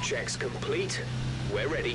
Checks complete. We're ready.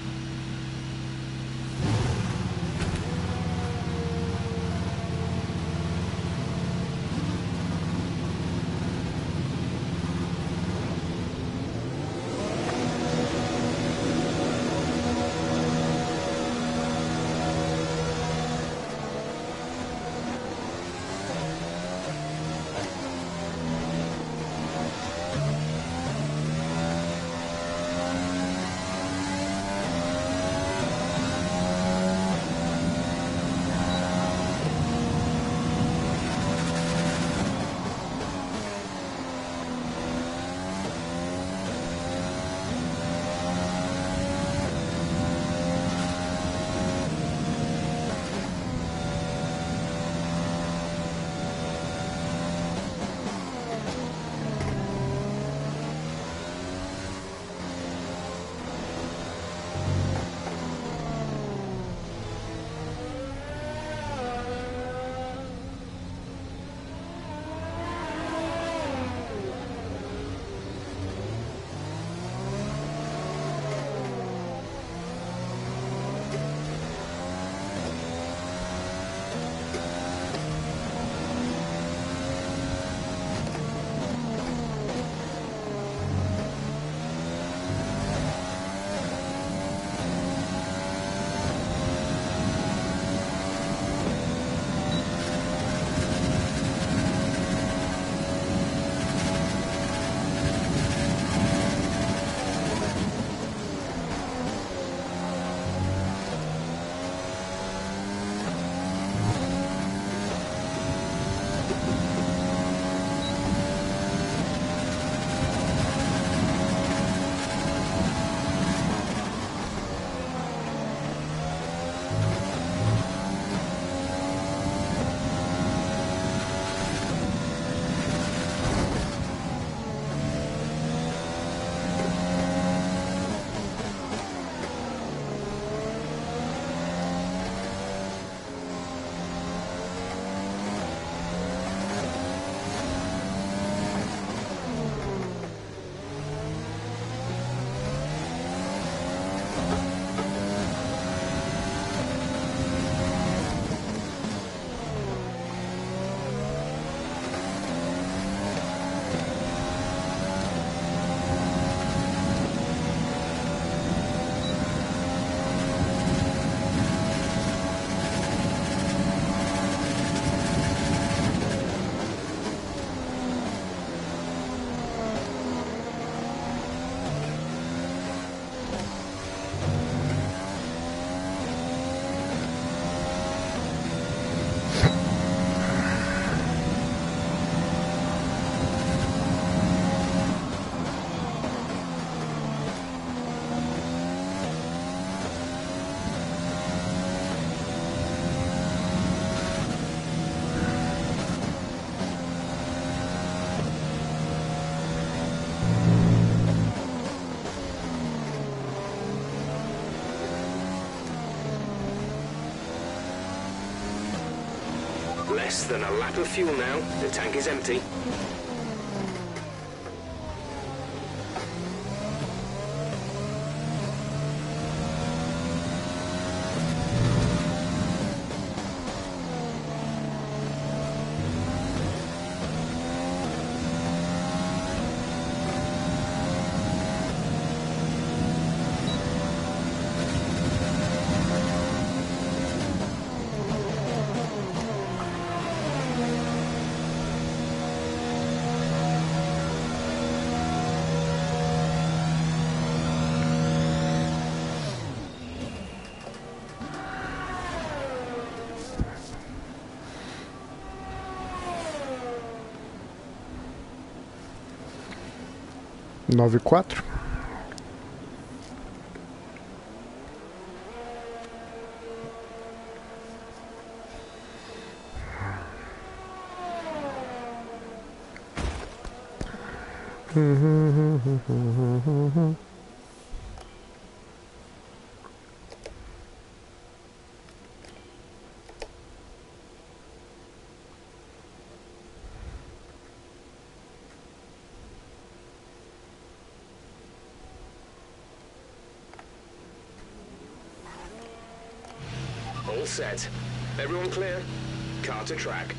Less than a lap of fuel now. The tank is empty. Nove quatro. All set. Everyone clear? Car to track.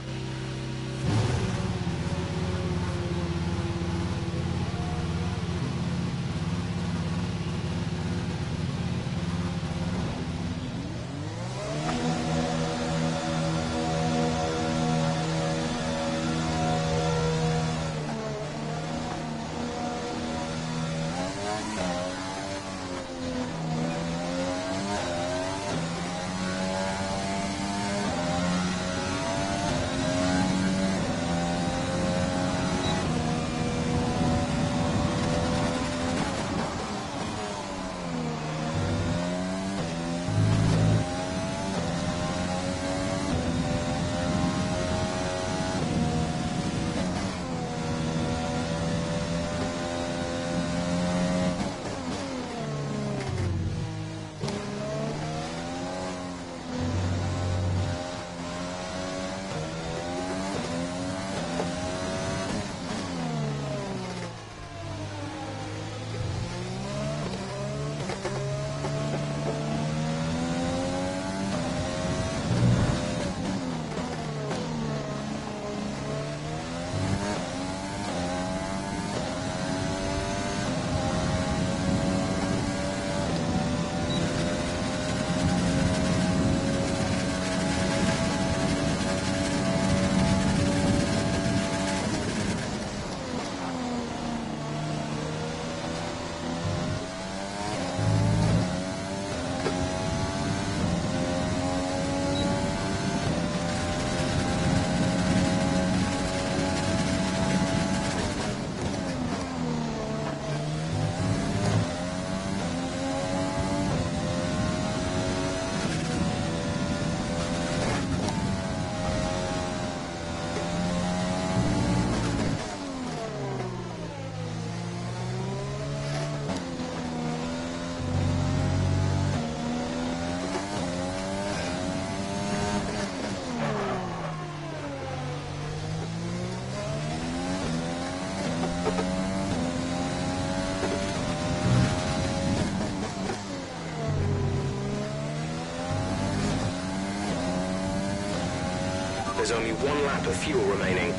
There's only one lap of fuel remaining.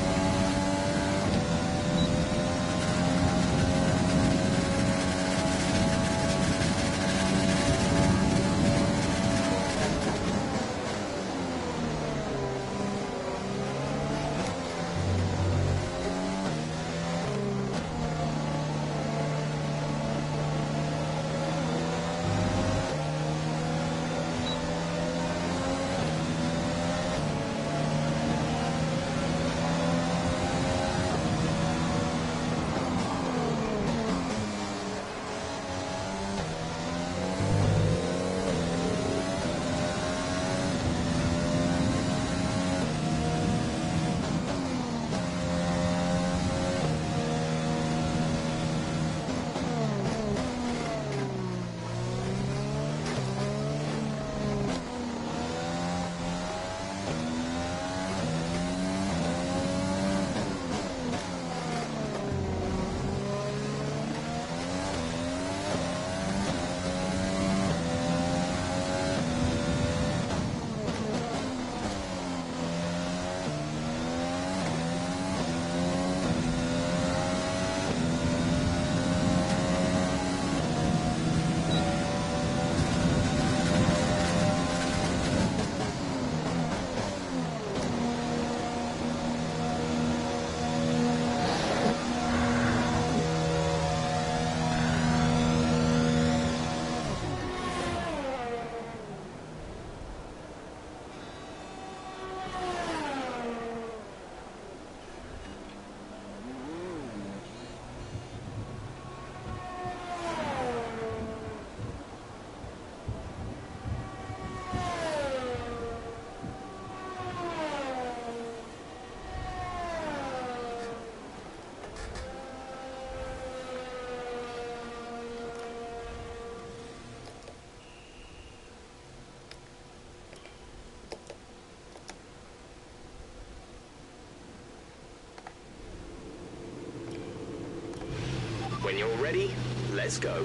When you're ready, let's go.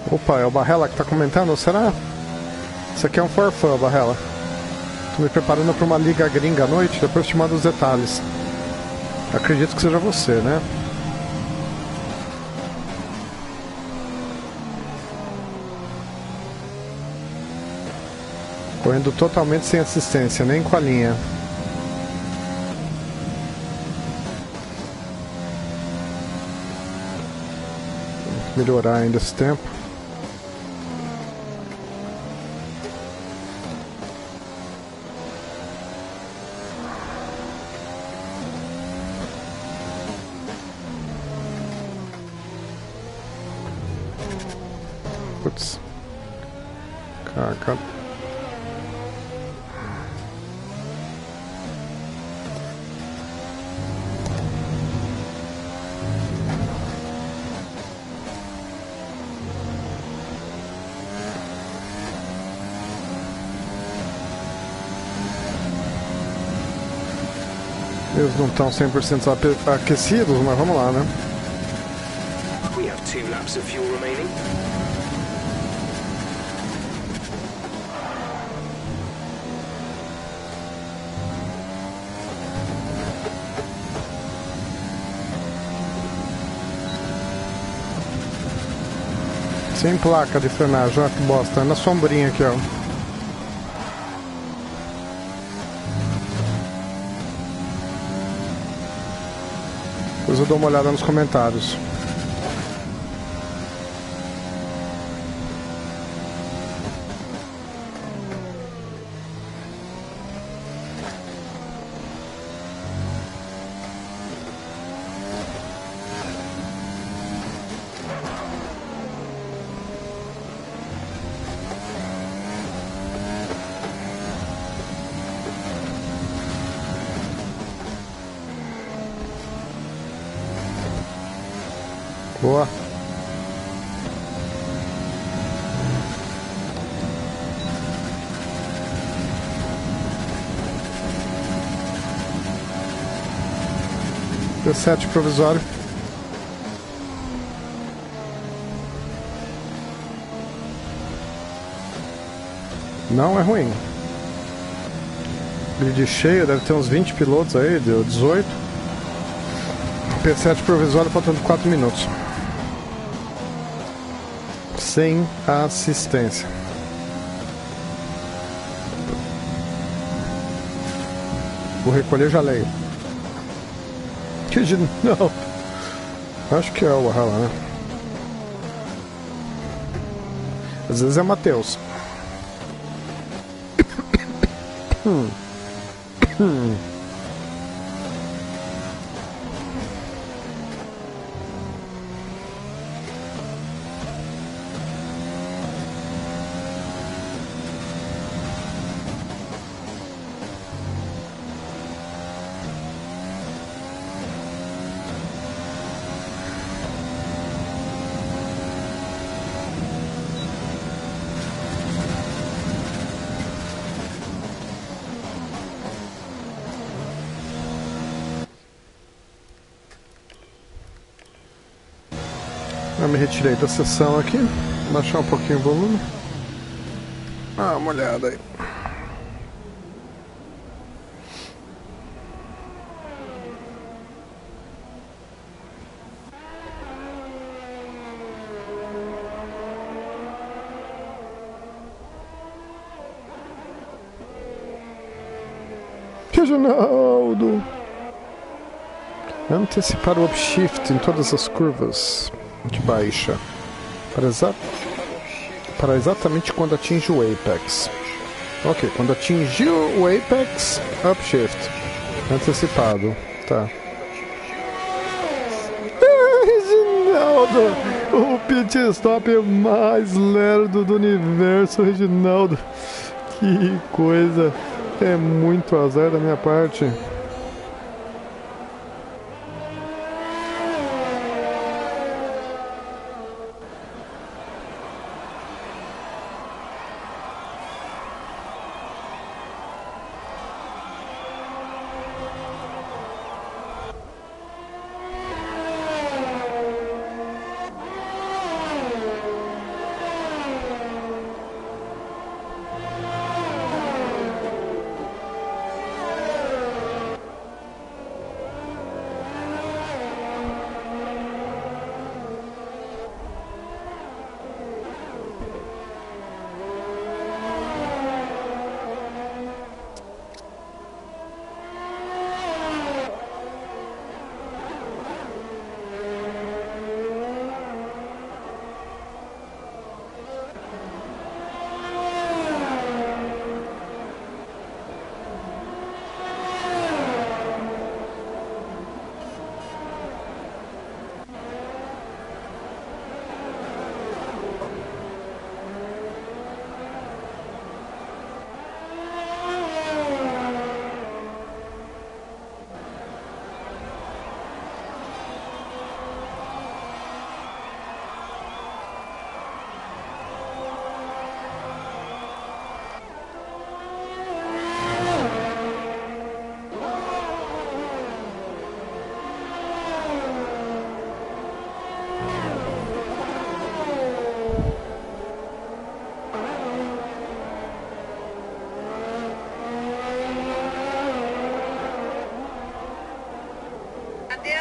Opa, é o Barrela que tá comentando, será? Isso aqui é um forfã, Barrela. Tô me preparando pra uma liga gringa à noite, depois te mando os detalhes. Acredito que seja você, né? Correndo totalmente sem assistência, nem com a linha. Melhorar ainda esse tempo. Putz. Caraca. Eles não estão 100% aquecidos, mas vamos lá, né? We have 2 laps of fuel remaining. Sem placa de frenagem, olha que bosta, é na sombrinha aqui, ó. Depois eu dou uma olhada nos comentários. Boa. P7 provisório. Não é ruim. Grid cheio, deve ter uns 20 pilotos aí, deu 18. P7 provisório faltando 4 minutos. Sem assistência. Vou recolher, já leio. Não. Acho que é o Barrela, né? Às vezes é Matheus. Eu me retirei da sessão aqui, baixar um pouquinho o volume. Ah, uma olhada aí. Reginaldo! Antecipar o upshift em todas as curvas de baixa para exatamente quando atinge o apex. Ok, quando atingiu o apex, upshift antecipado, tá. Reginaldo, o pit stop mais lerdo do universo, Reginaldo. Que coisa, é muito azar da minha parte.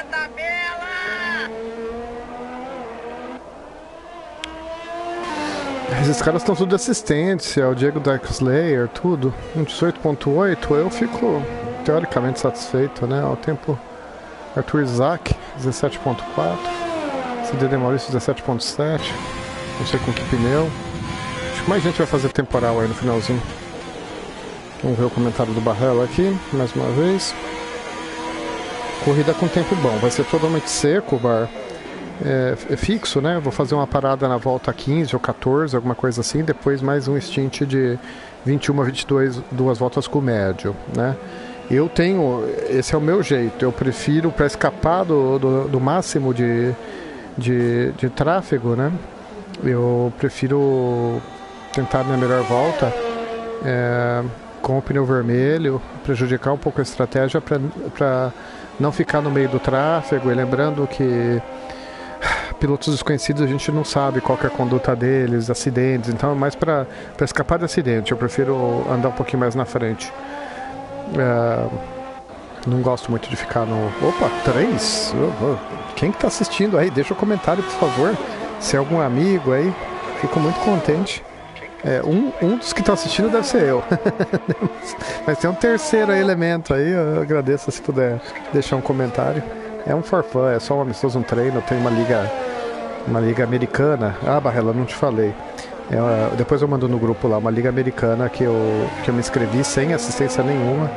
Esses caras estão tudo de assistência, o Diego Dark Slayer, tudo. Um 18.8, eu fico teoricamente satisfeito, né? O tempo Arthur Isaac, 17.4. CD de Maurício, 17.7. Não sei com que pneu. Acho que mais gente vai fazer temporal aí no finalzinho. Vamos ver o comentário do Barrela aqui, mais uma vez. Corrida com tempo bom, vai ser totalmente seco o bar. É fixo, né? Vou fazer uma parada na volta 15 ou 14, alguma coisa assim. Depois mais um stint de 21 a 22, duas voltas com o médio, né? Eu tenho... Esse é o meu jeito. Eu prefiro, para escapar do máximo de tráfego, né? Eu prefiro tentar minha melhor volta com o pneu vermelho, prejudicar um pouco a estratégia para não ficar no meio do tráfego. E lembrando que pilotos desconhecidos a gente não sabe qual que é a conduta deles, acidentes, então é mais para escapar de acidente. Eu prefiro andar um pouquinho mais na frente. Não gosto muito de ficar no... Opa, 3? Quem que tá assistindo aí? Deixa um comentário, por favor. Se é algum amigo aí, fico muito contente. Um dos que estão assistindo deve ser eu. Mas tem um terceiro elemento aí, eu agradeço se puder deixar um comentário. É um for fun, é só um amistoso, um treino. Tem uma liga americana. Ah, Barrela, não te falei. Depois eu mando no grupo lá, uma liga americana que eu me inscrevi sem assistência nenhuma.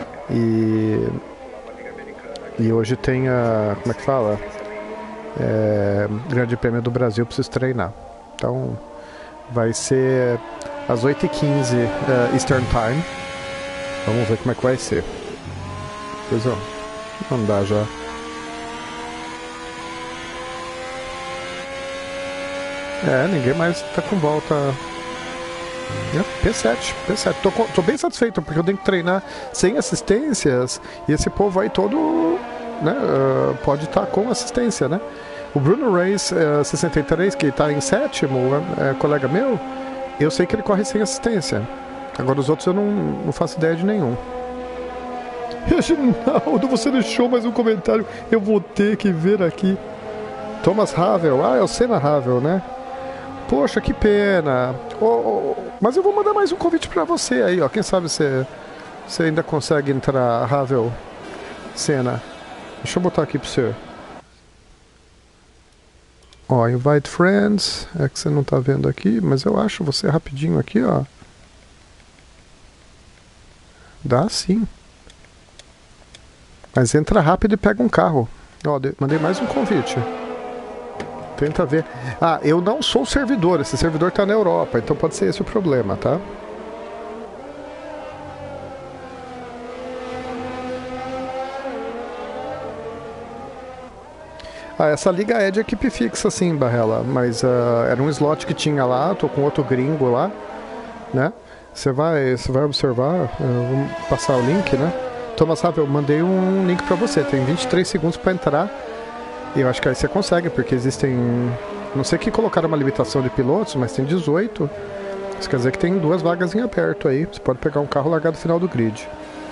E hoje tem como é que fala? Grande Prêmio do Brasil, preciso treinar. Então vai ser às 8h15 Eastern Time. Vamos ver como é que vai ser. Pois é, mandar já. Ninguém mais tá com volta. P7. Tô bem satisfeito, porque eu tenho que treinar sem assistências. E esse povo aí todo, né, pode estar com assistência, né? O Bruno Reis, 63, que tá em sétimo, colega meu, eu sei que ele corre sem assistência. Agora os outros eu não faço ideia de nenhum. Reginaldo, você deixou mais um comentário. Eu vou ter que ver aqui. Thomas Ravel, é o Senna Ravel, né? Poxa, que pena. Mas eu vou mandar mais um convite pra você aí, ó. Quem sabe você ainda consegue entrar, Ravel, Senna. Deixa eu botar aqui pra você. Ó, invite friends. É que você não tá vendo aqui, mas eu acho você rapidinho aqui, ó. Dá sim. Mas entra rápido e pega um carro. Ó, mandei mais um convite. Tenta ver. Eu não sou o servidor. Esse servidor tá na Europa, então pode ser esse o problema, tá? Essa liga é de equipe fixa, sim, Barrela. Mas era um slot que tinha lá. Tô com outro gringo lá, né? Você vai observar. Vou passar o link, né? Thomas Ravel, eu mandei um link pra você. Tem 23 segundos pra entrar. E eu acho que aí você consegue, porque existem... Não sei que colocaram uma limitação de pilotos, mas tem 18. Isso quer dizer que tem 2 vagas em aberto aí. Você pode pegar um carro largado no final do grid.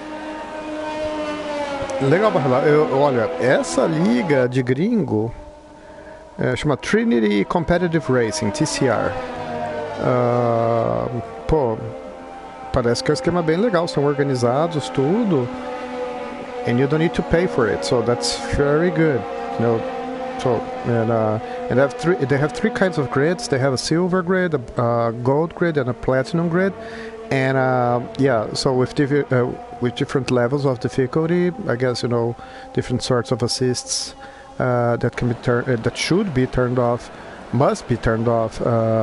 Legal, Barrela. Olha, essa liga de gringo chama Trinity Competitive Racing, TCR. Parece que é um esquema bem legal. São organizados, tudo. And you don't need to pay for it, so that's very good. They have 3 kinds of grids. They have a silver grid, a gold grid, and a platinum grid. And so with different levels of difficulty, I guess, different sorts of assists that can be that should be turned off, must be turned off.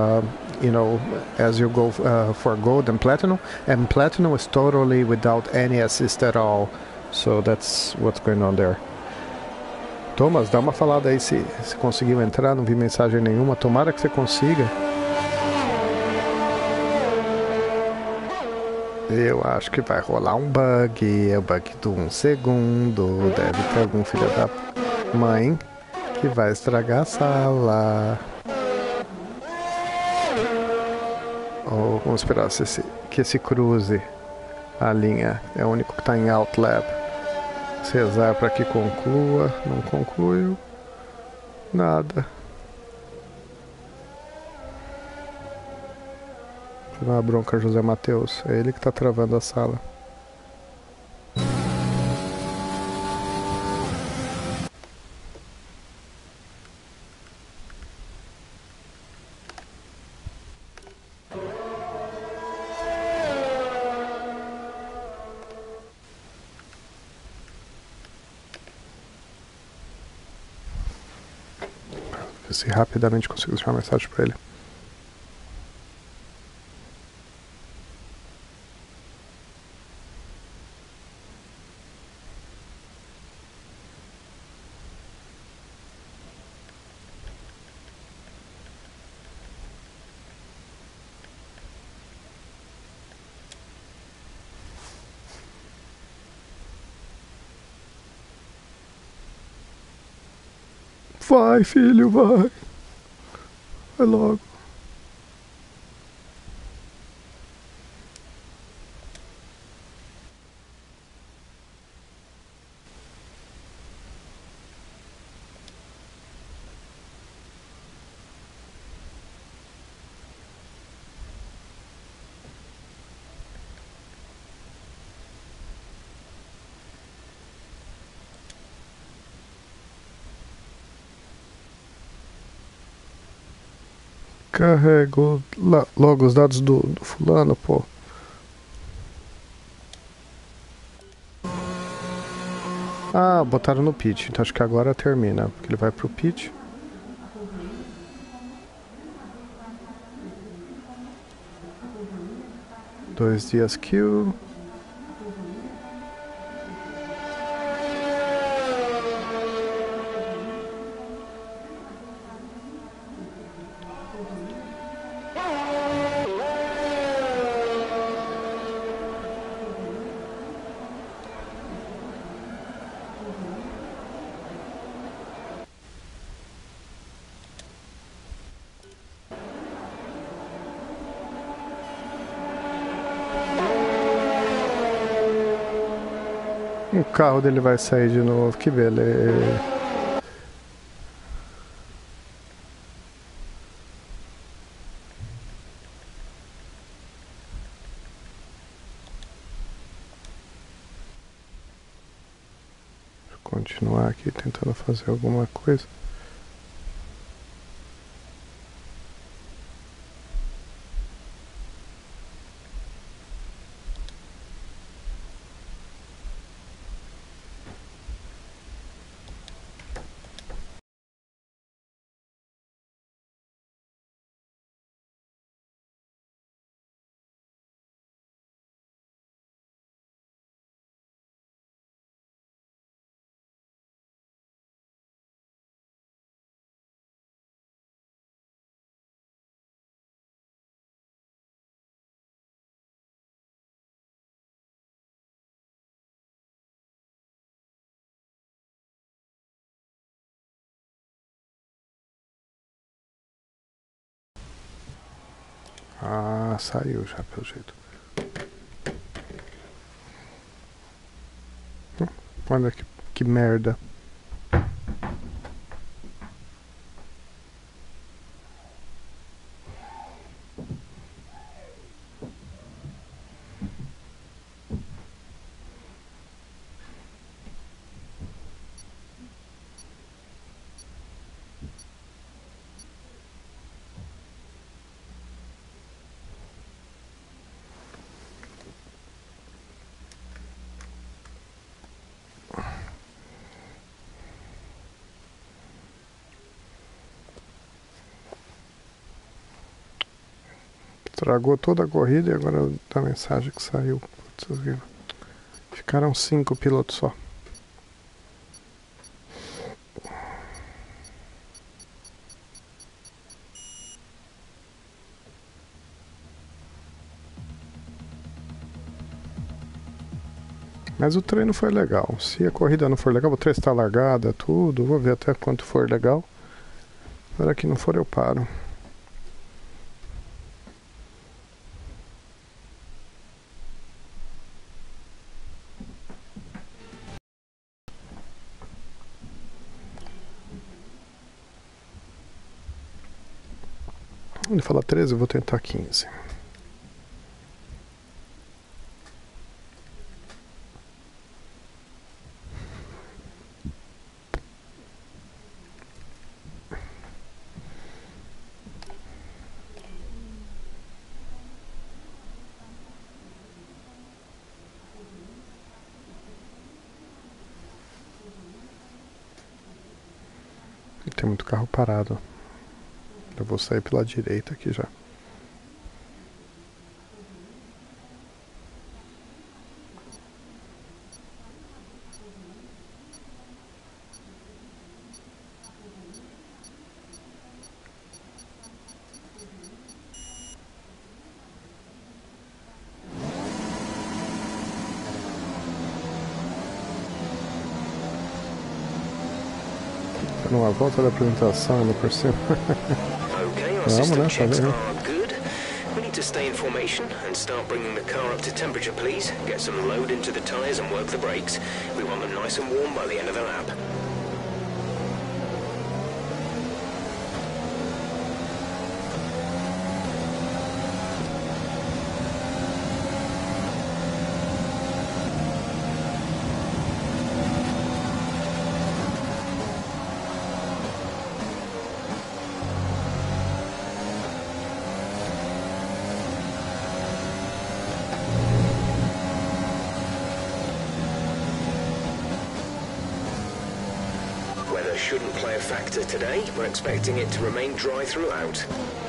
As you go for gold and platinum. And platinum is totally without any assist at all. So that's what's going on there. Thomas, dá uma falada aí se conseguiu entrar, não vi mensagem nenhuma. Tomara que você consiga. Eu acho que vai rolar um bug. É o bug do 1 segundo. Deve ter algum filho da mãe que vai estragar a sala. Vamos esperar que esse cruze a linha. É o único que está em outlap. Rezar para que conclua. Não concluiu. Nada. Vou dar uma bronca, José Matheus. É ele que tá travando a sala. Ver se rapidamente consigo deixar uma mensagem para ele. Vai, filho, vai. Vai logo. Carrego logo os dados do fulano, pô. Ah, botaram no pitch, então acho que agora termina, porque ele vai pro pitch. Dois dias kill. O carro dele vai sair de novo, que beleza. Vou continuar aqui tentando fazer alguma coisa. Ah, saiu já pelo jeito. Olha que merda. Estragou toda a corrida e agora dá mensagem que saiu. Putz, ficaram 5 pilotos só. Mas o treino foi legal. Se a corrida não for legal, vou testar a largada, tudo. Vou ver até quanto for legal. Agora que não for, eu paro. Ele fala 13, eu vou tentar 15. Tem muito carro parado. Eu vou sair pela direita aqui já. Numa volta da apresentação, ainda por cima. Okay, our system checks are good. We need to stay in formation and start bringing the car up to temperature, please. Get some load into the tires and work the brakes. We want them nice and warm by the end of the lap. Weather shouldn't play a factor today. We're expecting it to remain dry throughout.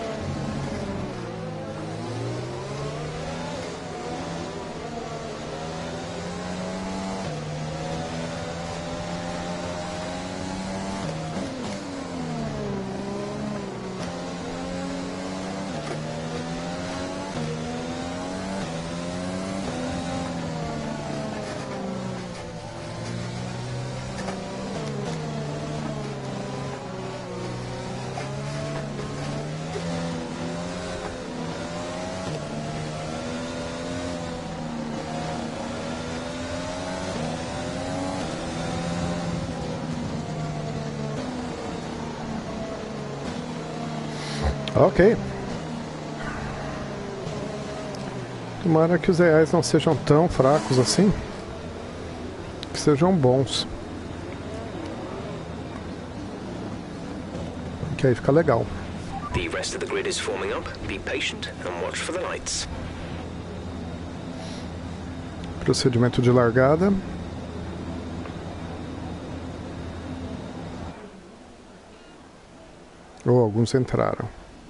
Ok. Tomara que os reais não sejam tão fracos assim. Que sejam bons. Que aí fica legal. The rest of the grid is forming up. Be patient and watch for the lights. Procedimento de largada. Ou alguns entraram.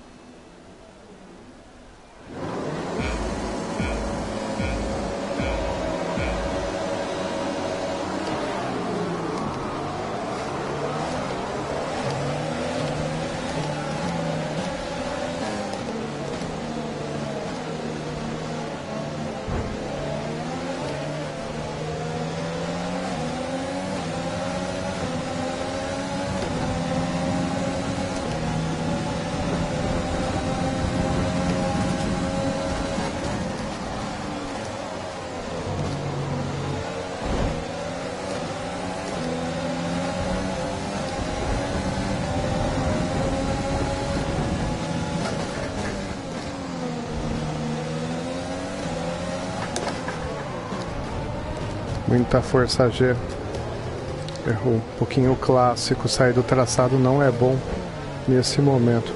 Muita força G. Errou um pouquinho o clássico. Sair do traçado não é bom nesse momento.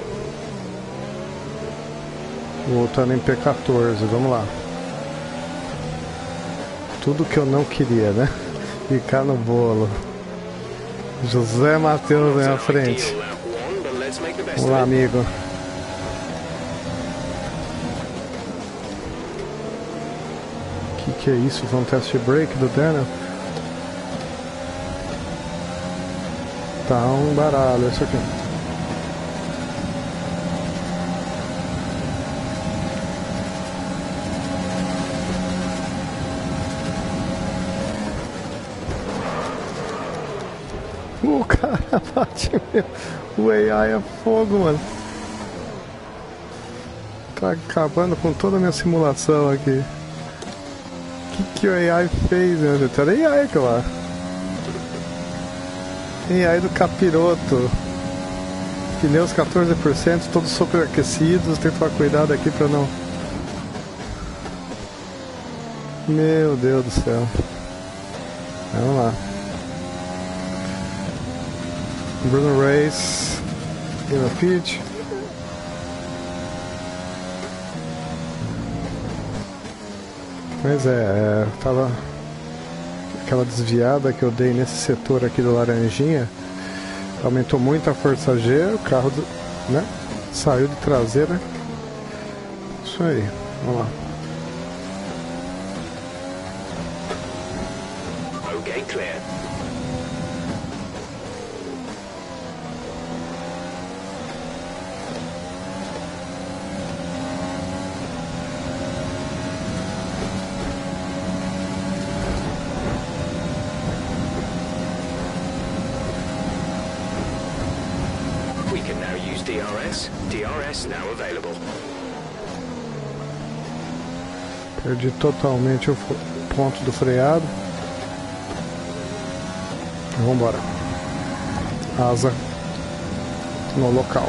Voltando em P14, vamos lá. Tudo que eu não queria, né? Ficar no bolo. José Matheus na frente. Vamos lá, amigo. Que é isso? Foi um test break do Daniel? Tá um baralho isso aqui. O cara bate meu. O AI é fogo, mano. Tá acabando com toda a minha simulação aqui. Que o AI fez, meu gente? Era AI aquilo lá. AI do capiroto. Pneus 14%, todos superaquecidos. Tem que tomar cuidado aqui pra não... Meu Deus do céu. Vamos lá. Bruno Reis. Game of Pitch. Mas tava aquela desviada que eu dei nesse setor aqui do Laranjinha, aumentou muito a força G, o carro né, saiu de traseira. Isso aí, vamos lá. Okay, clear. DRS now available. Perdi totalmente o ponto do freado. Vamos embora. Asa no local.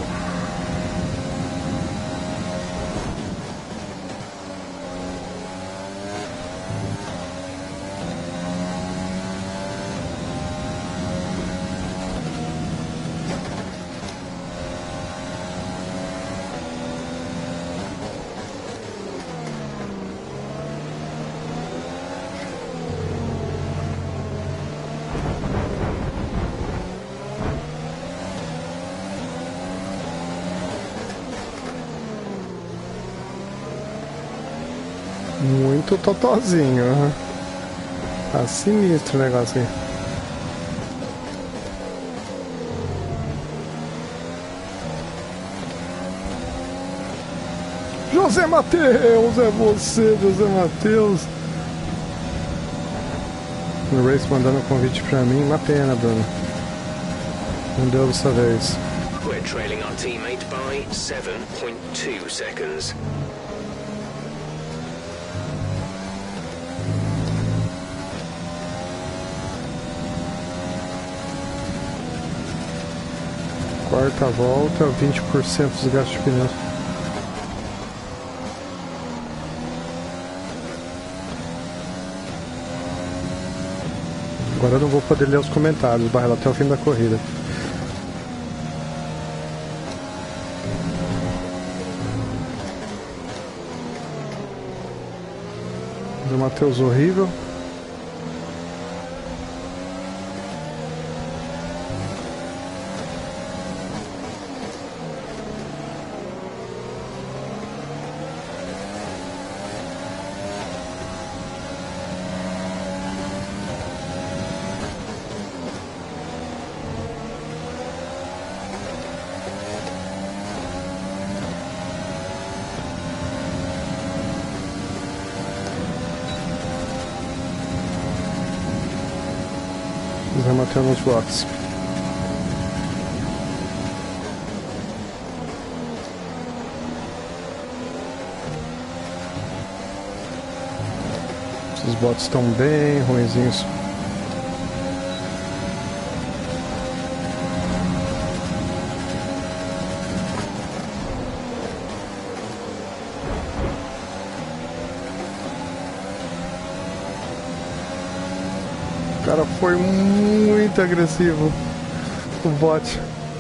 Muito totozinho, uhum. Tá sinistro o negócio aí. José Matheus, é você, José Matheus. O Race mandando um convite pra mim, uma pena, Bruno. Não deu dessa vez. We're trailing our teammate by 7.2 seconds. Quarta volta, 20% dos gastos de pneus. Agora eu não vou poder ler os comentários, Barrela, até o fim da corrida. O Matheus horrível. Vai matar nos boxes. Esses bots estão bem ruinzinhos. O cara foi muito agressivo, o bot.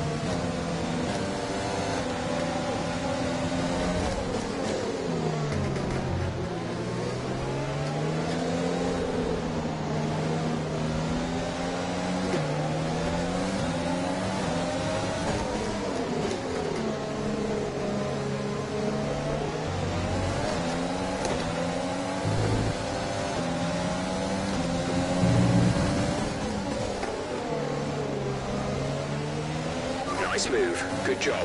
Nice move. Good job.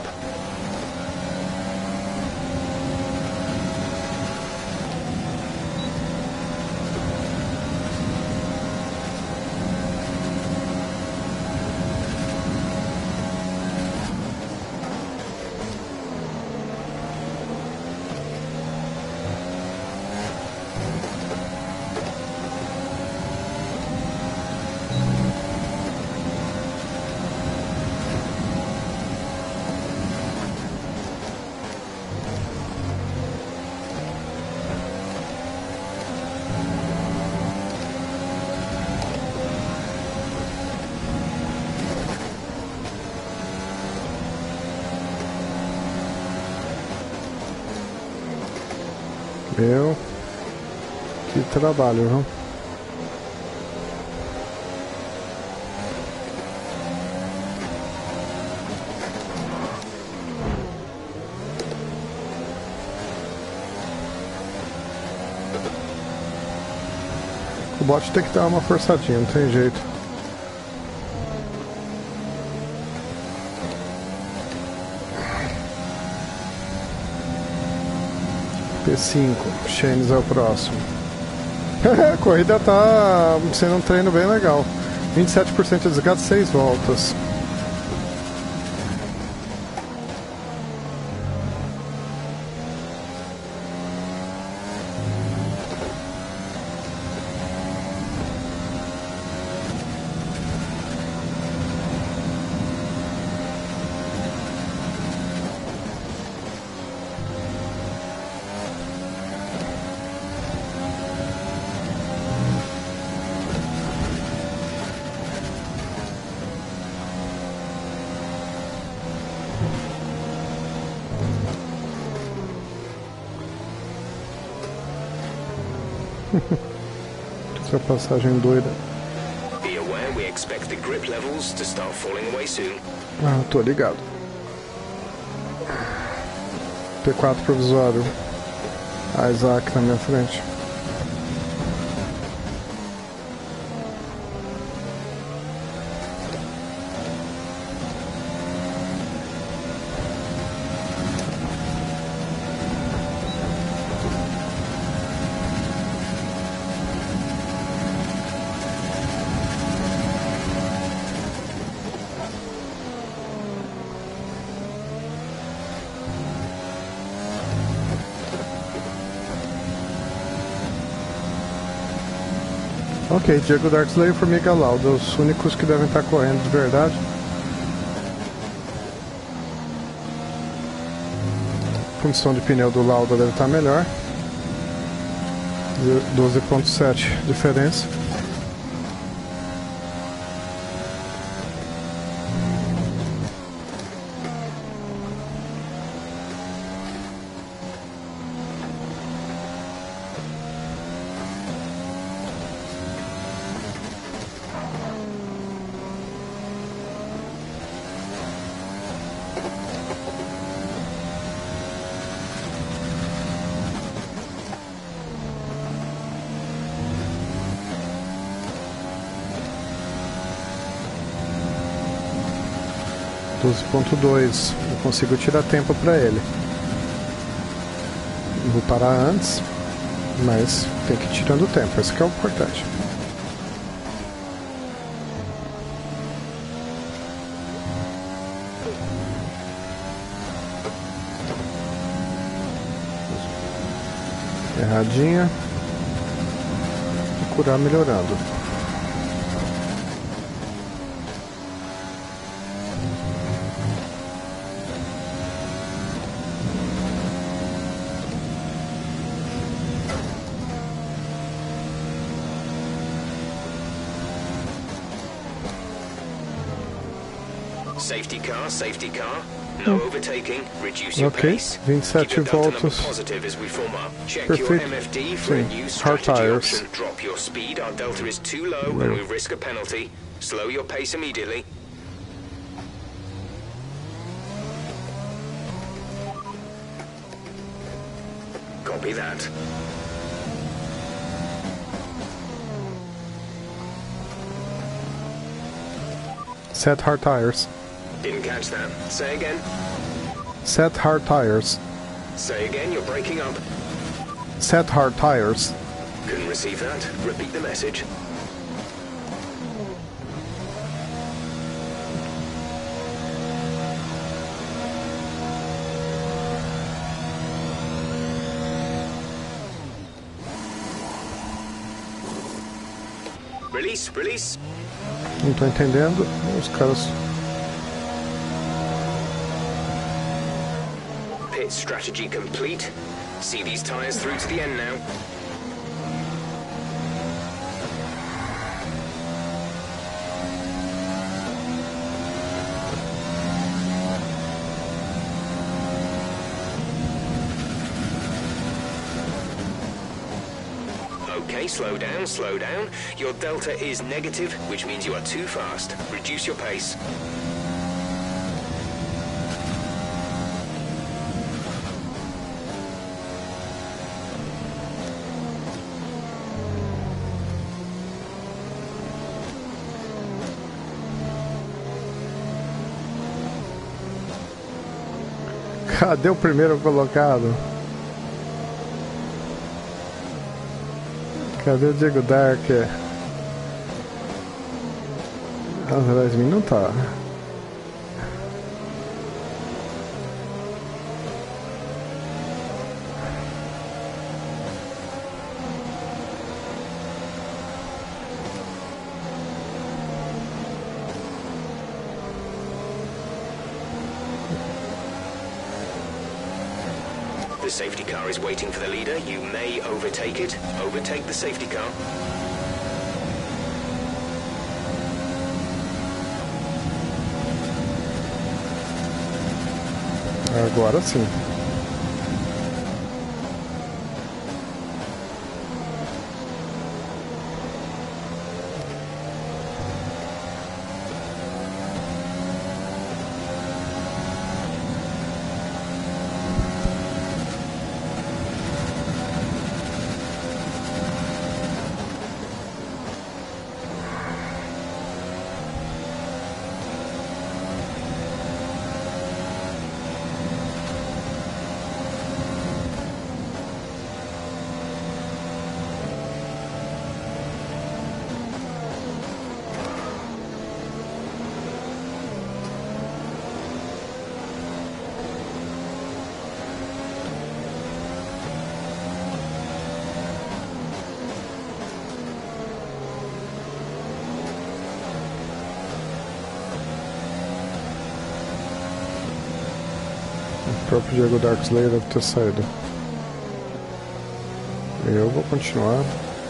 Que trabalho, viu? O bot tem que dar uma forçadinha, não tem jeito. P5, Shanes é o próximo. A corrida tá sendo um treino bem legal. 27% de desgaste, 6 voltas. Essa passagem doida. Be aware we expect the grip levels to start falling away soon. Ah, tô ligado. P4 provisório. Isaac na minha frente. Ok, Diego Darkslayer e Formiga Lauda, os únicos que devem estar correndo de verdade. Condição de pneu do Lauda deve estar melhor. 12.7 diferença. Eu consigo tirar tempo para ele. Vou parar antes, mas tem que ir tirando tempo, esse que é o importante. Erradinha. Vou curar melhorando. Safety car. No overtaking. Reduce your pace. 27 voltas. Positive as we form up. Check your Perfeito. MFD for a new Hard strategy tires. option. Drop your speed. Our delta is too low and we risk a penalty. Slow your pace immediately. Copy that. Set hard tires. Didn't catch that. Say again. Set hard tires. Say again, you're breaking up. Set hard tires. Couldn't receive that. Repeat the message. Release. Não tô entendendo. Os caras... Pit strategy complete. See these tires through to the end now. Okay, slow down, slow down. Your delta is negative, which means you are too fast. Reduce your pace. Cadê o primeiro colocado? Cadê o Diego Dark? Atrás de mim não tá. The safety car is waiting for the leader. You may overtake it. Overtake the safety car. Agora sim. O próprio Diego Darkslayer deve ter saído. Eu vou continuar.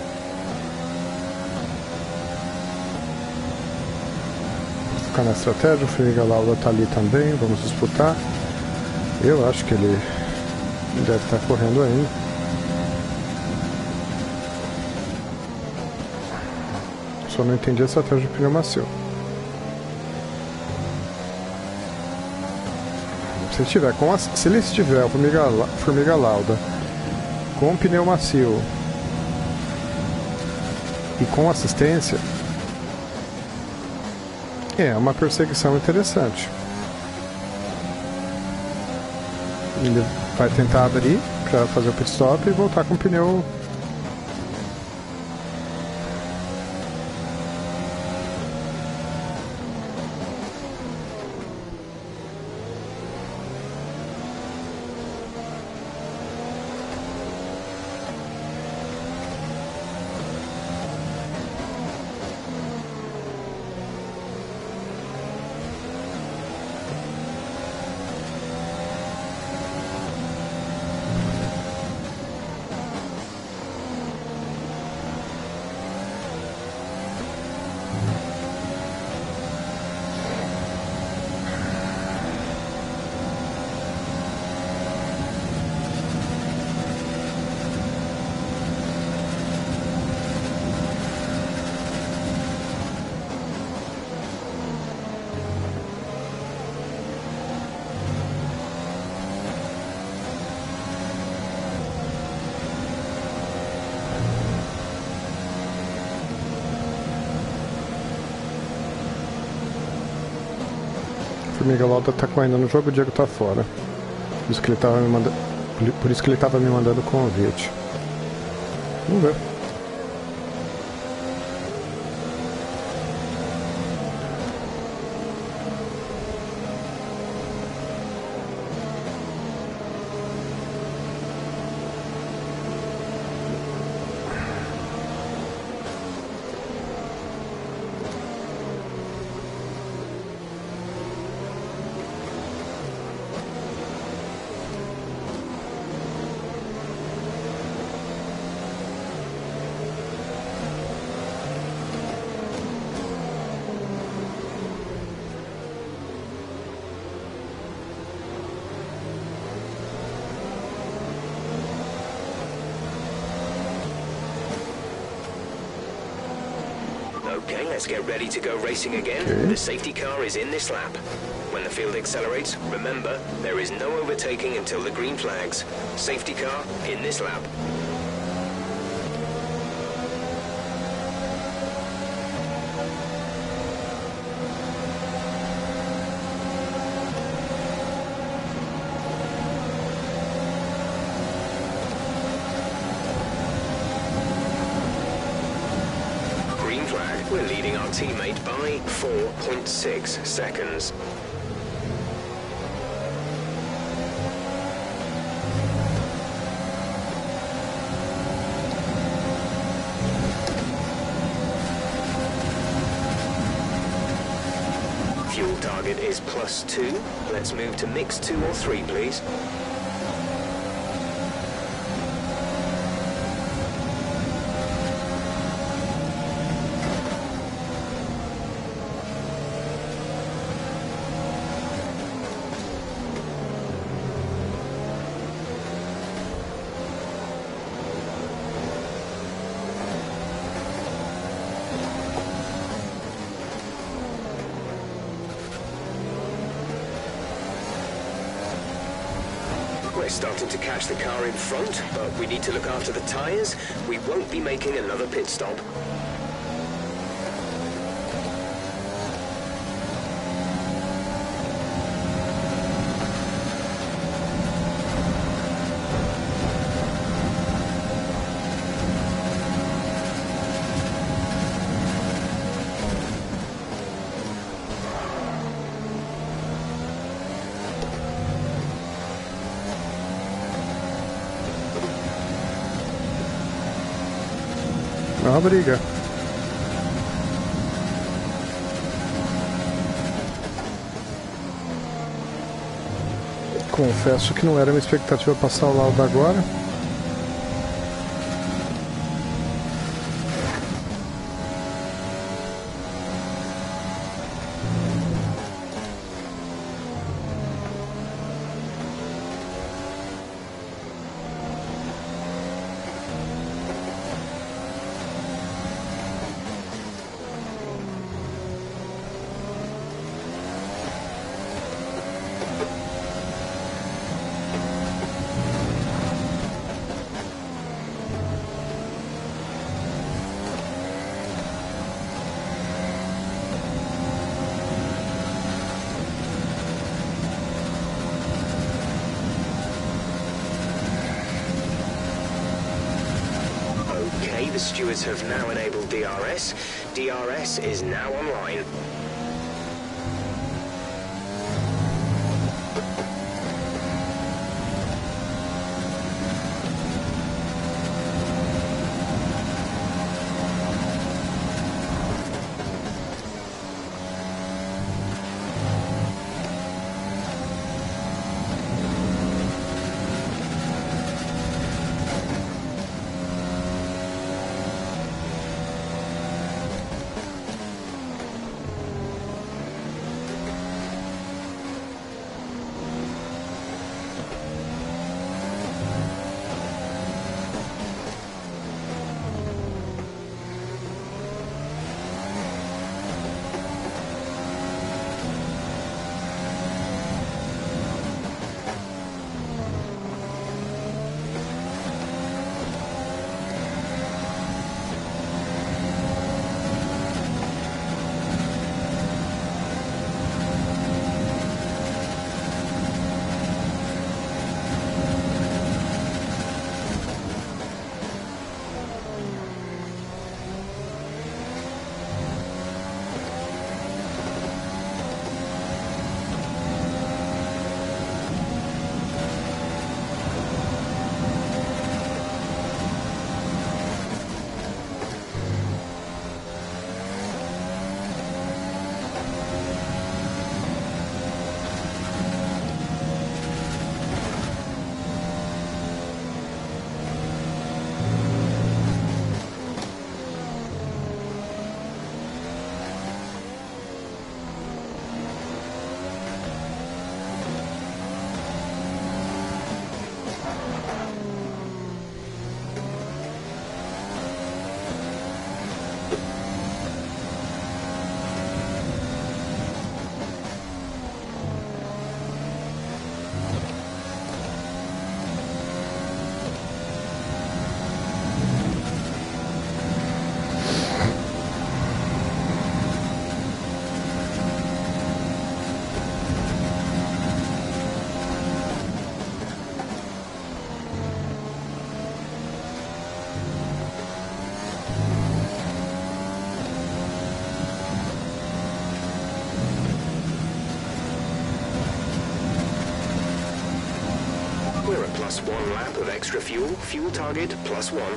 Vou ficar na estratégia. O Felipe Laura tá ali também. Vamos disputar. Eu acho que ele deve estar correndo ainda. Só não entendi a estratégia do pneu macio. Se ele estiver, o Formiga Lauda, com pneu macio e com assistência, é uma perseguição interessante. Ele vai tentar abrir para fazer o pit stop e voltar com o pneu. O Miguel Lauda tá correndo no jogo, o Diego tá fora. Por isso que ele tava me mandando convite. Vamos ver. Okay, let's get ready to go racing again. Okay. The safety car is in this lap. When the field accelerates, remember, there is no overtaking until the green flags. Safety car in this lap. We're leading our teammate by 4.6 seconds. Fuel target is +2. Let's move to mix 2 or 3, please. We're starting to catch the car in front, but we need to look after the tyres. We won't be making another pit stop. Uma briga. Confesso que não era minha expectativa passar o laudo agora. The stewards have now enabled DRS. DRS is now online. plus 1 lap of extra fuel. Fuel target plus 1.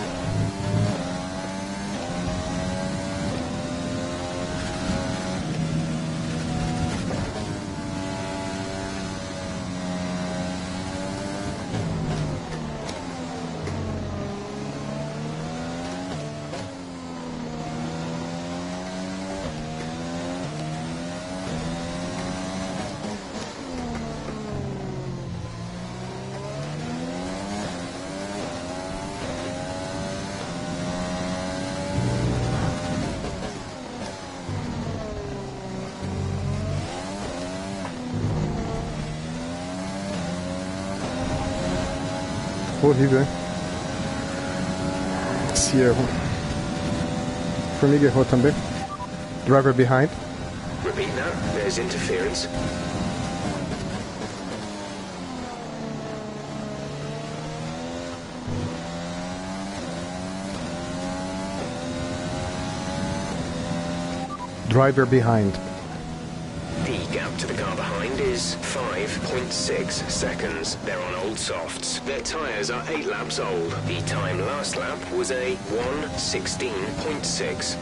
Horrível, hein? Esse erro. Formiga errou também. Driver behind. Repeat that. There's interference. Driver behind. The gap to the car behind is 5.6 seconds. They're on old softs. Their tyres are 8 laps old. The time last lap was a 1:16.6.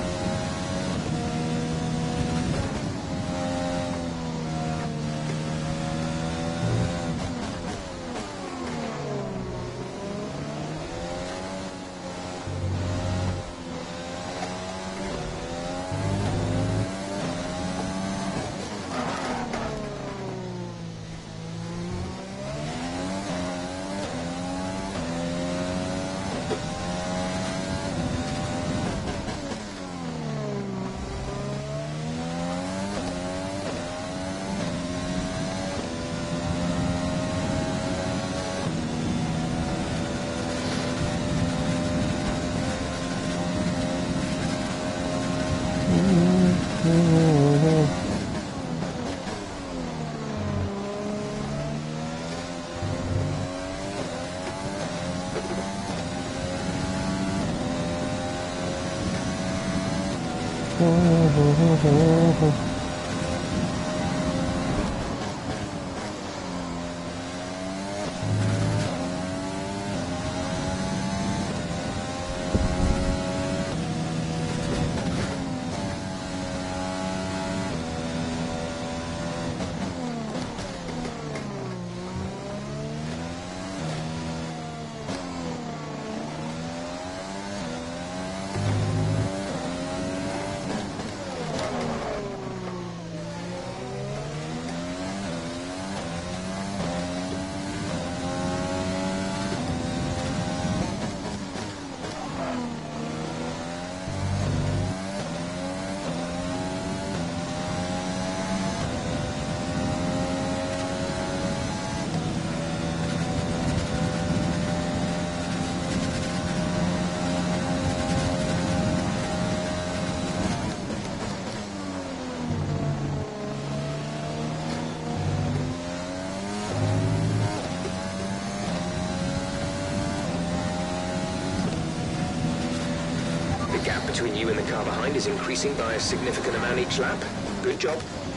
Between you and the car behind is increasing by a significant amount each lap. Good job.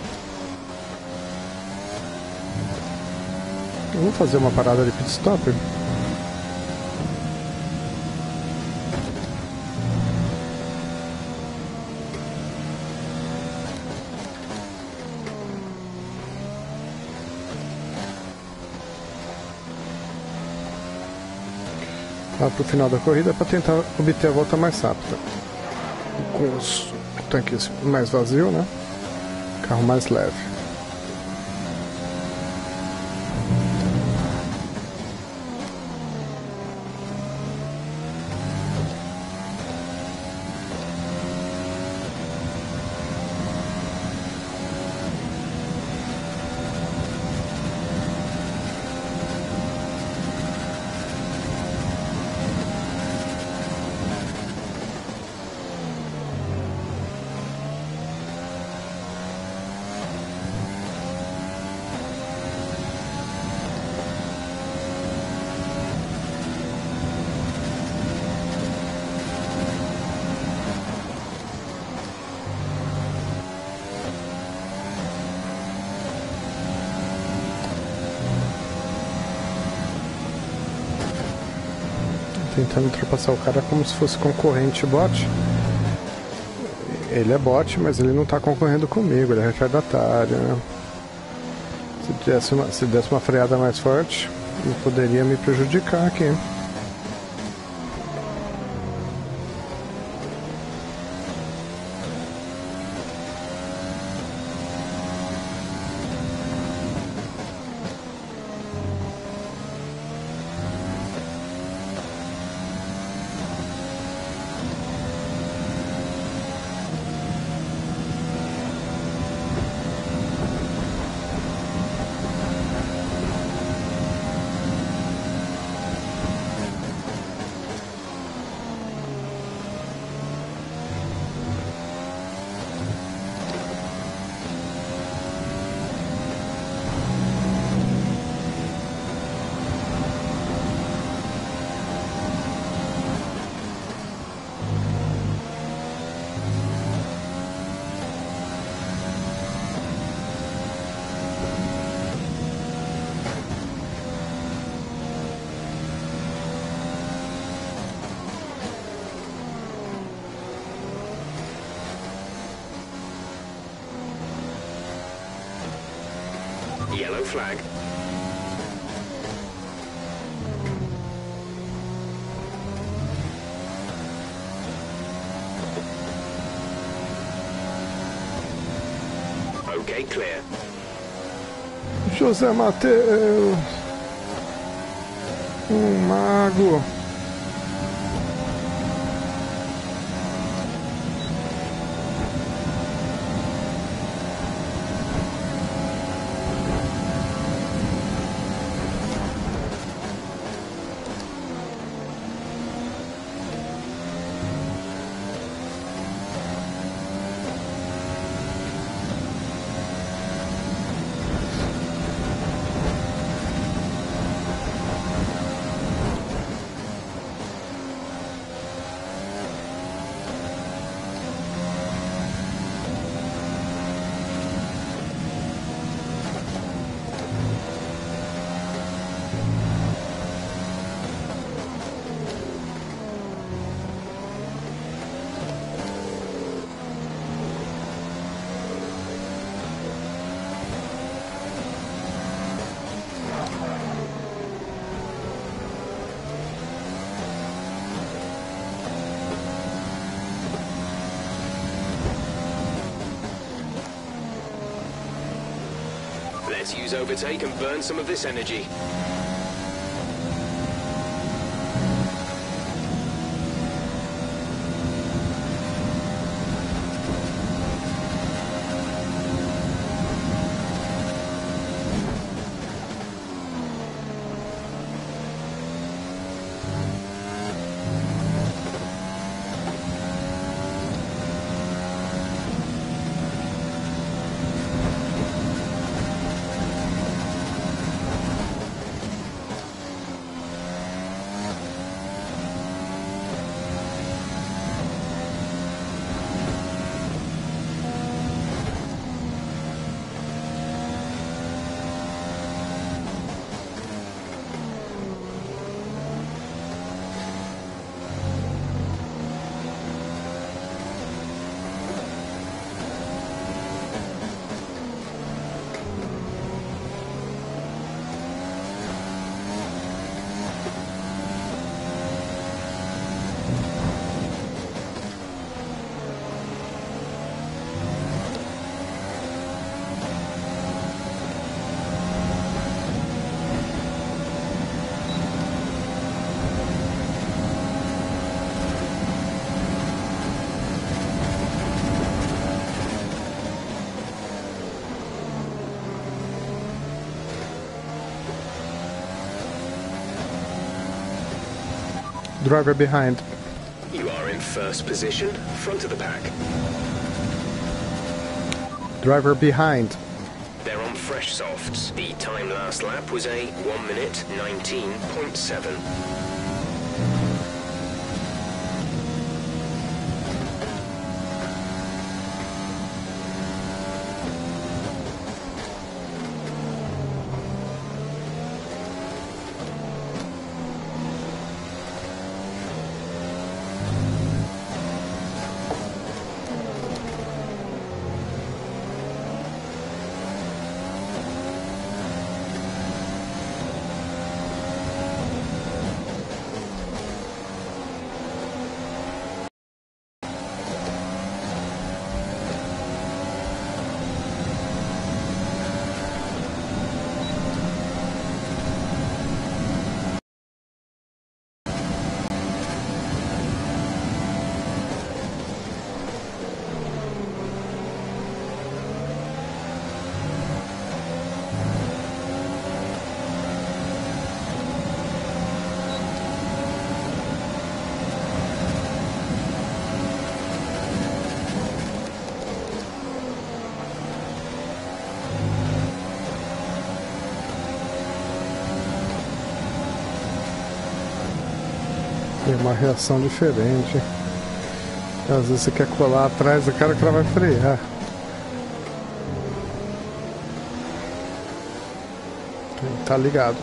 Eu vou fazer uma parada de pit stop. Lá pro final da corrida para tentar obter a volta mais rápida. Com os tanques mais vazios, né? Carro mais leve. tentando ultrapassar o cara como se fosse concorrente bot. Ele é bot, mas ele não tá concorrendo comigo, ele é retardatário, né? Se desse uma freada mais forte, ele poderia me prejudicar aqui. Yellow flag. Okay, clear. José Mateus, mago. Let's use overtake and burn some of this energy. Driver behind. You are in first position, front of the pack. Driver behind. They're on fresh softs. The time last lap was a 1 minute 19.7. Tem uma reação diferente. Às vezes você quer colar atrás do cara que ela vai frear. Tá ligado.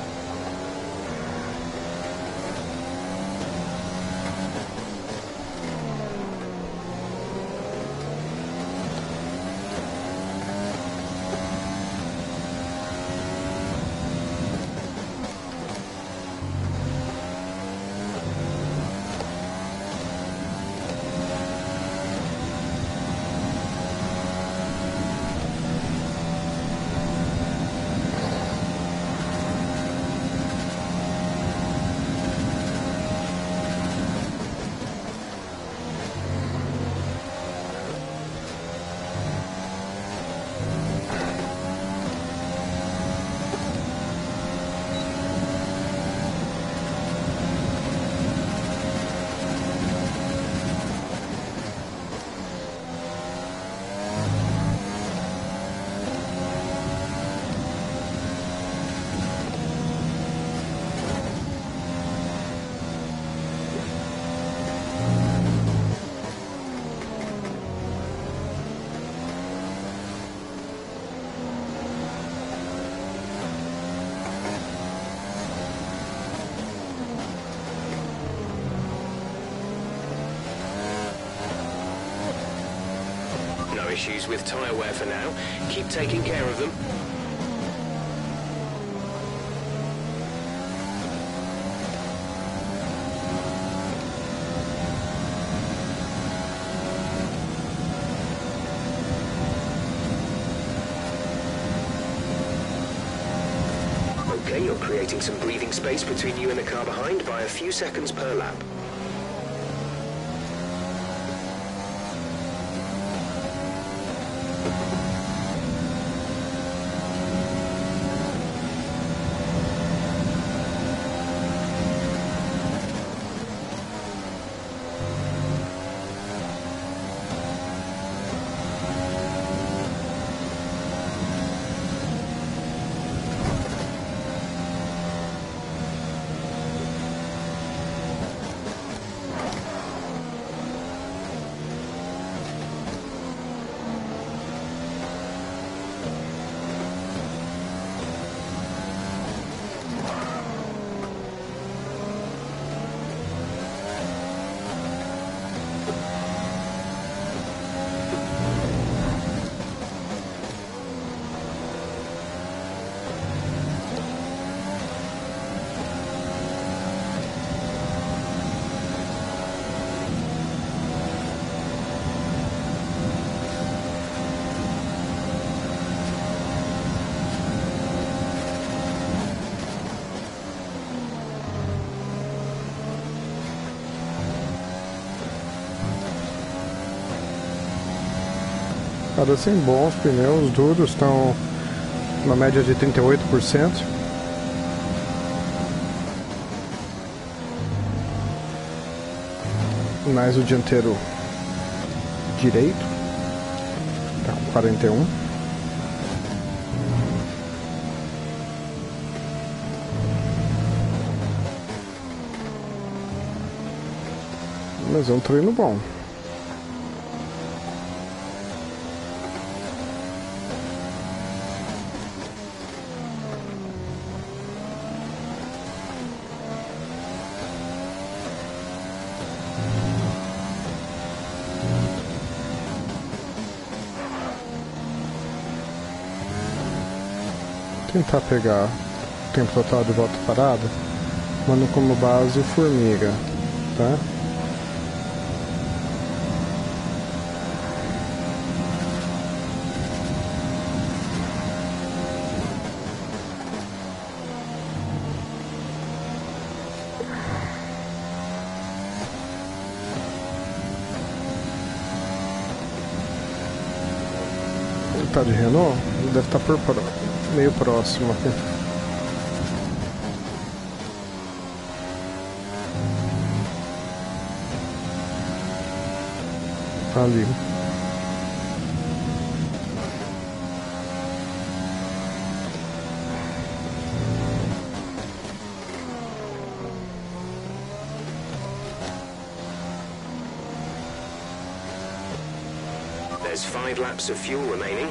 Issues with tyre wear for now. Keep taking care of them. Okay, you're creating some breathing space between you and the car behind by a few seconds per lap. Cara, assim, bons pneus duros, estão na média de 38%. Mais o dianteiro direito tá com 41. Mas é um treino bom. Tentar pegar o tempo total de volta parada, mando como base o formiga, tá? Ele tá de Renault? Ele deve estar meio próximo aqui. Ali. There's 5 laps of fuel remaining.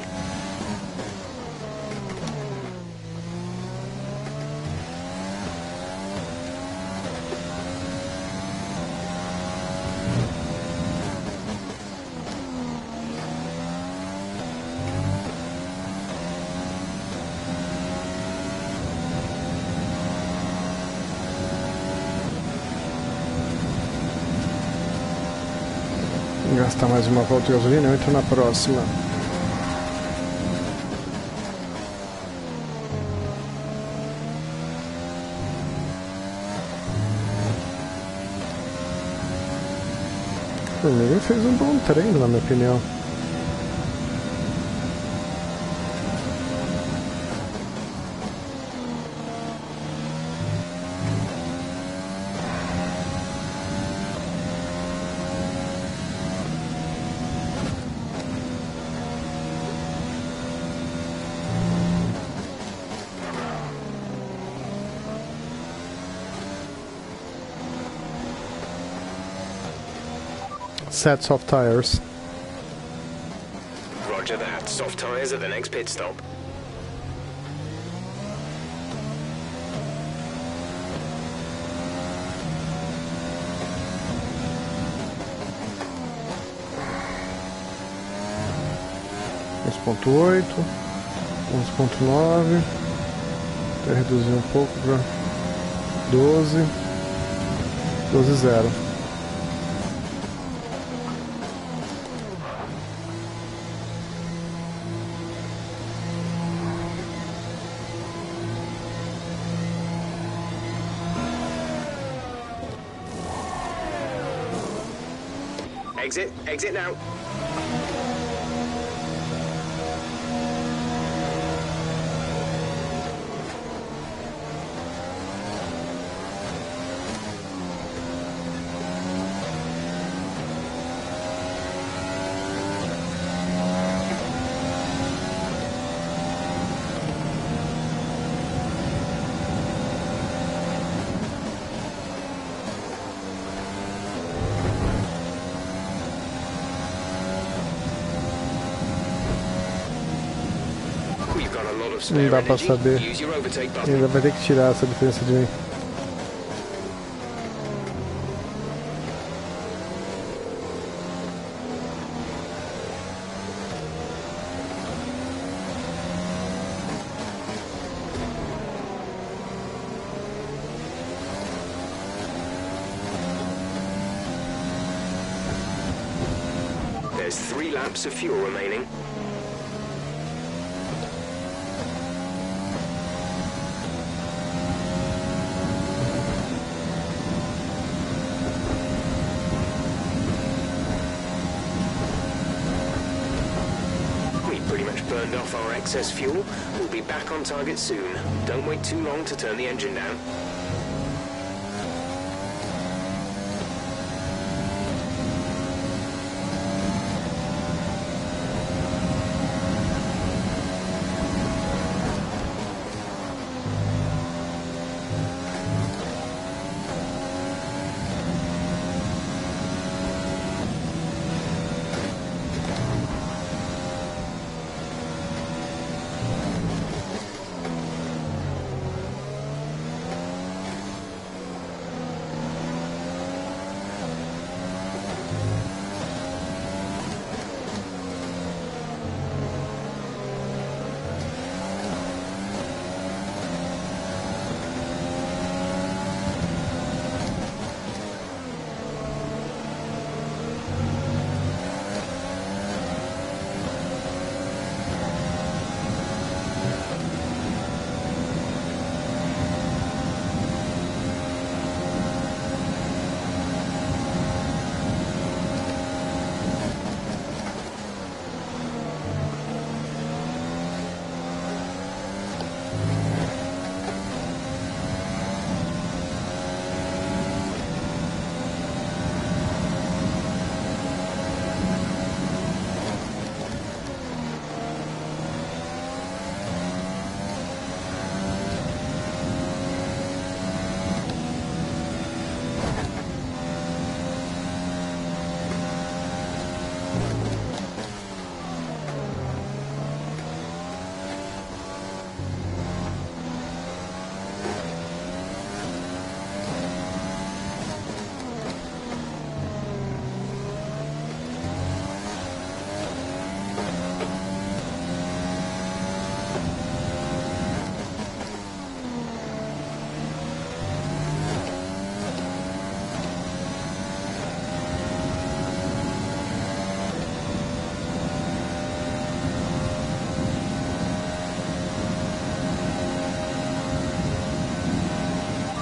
Gastar mais uma volta de gasolina, eu entro na próxima. Ele fez um bom treino, na minha opinião. Set soft tires. Roger that. Soft tires at the next pit stop. .8, 11.9. Até reduzir um pouco para 12, 12.0. Exit now. Não dá pra saber. Ainda vai ter que tirar essa diferença de mim. There's 3 laps of fuel remaining. Burned off our excess fuel. We'll be back on target soon. Don't wait too long to turn the engine down.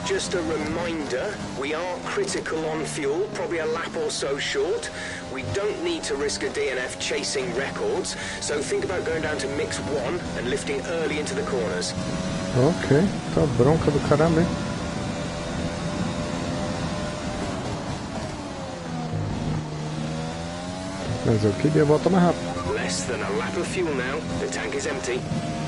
Just a reminder, we are critical on fuel, probably a lap or so short. We don't need to risk a DNF chasing records, so think about going down to mix 1 and lifting early into the corners. Ok, tá bronca do caramba, hein? Mas eu queria voltar mais rápido. Less than a lap of fuel now. The tank is empty.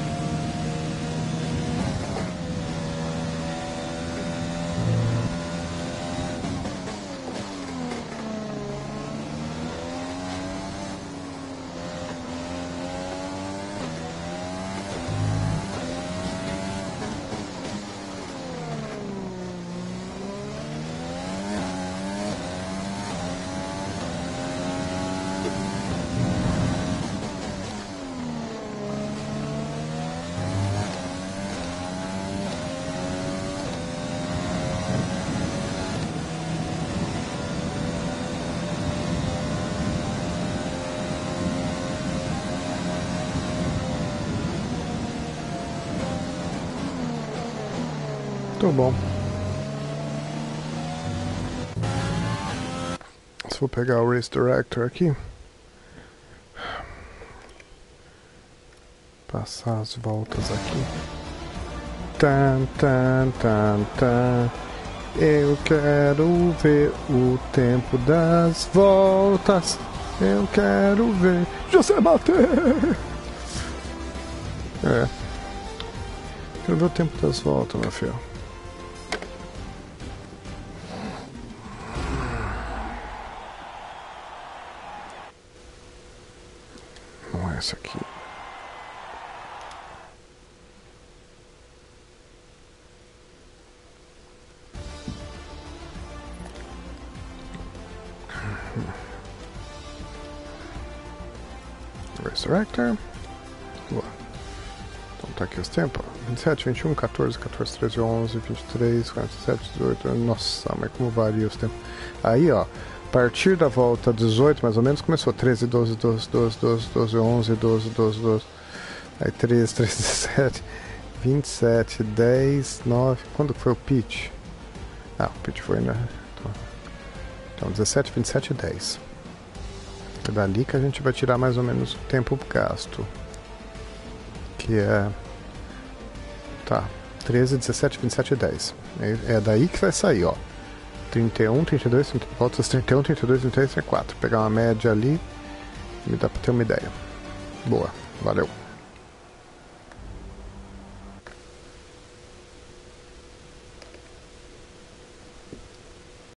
Muito bom. Se vou pegar o Race Director aqui. Passar as voltas aqui. Tan, tan, tan, tan. Eu quero ver o tempo das voltas. Eu quero ver José bater. É. Quero ver o tempo das voltas, meu filho. Não é essa aqui. Race Director. Boa. Então tá aqui os tempos. 27, 21, 14, 14, 13, 11, 23, 47, 18. Nossa, mas como varia os tempos. Aí, ó. A partir da volta 18, mais ou menos, começou 13, 12, 12, 12, 12, 12, 11, 12, 12, 12. Aí 13, 13, 17, 27, 10, 9. Quando foi o pitch? Ah, o pitch foi, né? Então 17, 27 e 10. É dali que a gente vai tirar mais ou menos o tempo gasto. Que é... Tá, 13, 17, 27 e 10. É daí que vai sair, ó. 31, 32, 30, voltas 31, 32, 33, 34. Pegar uma média ali e dá pra ter uma ideia. Boa, valeu.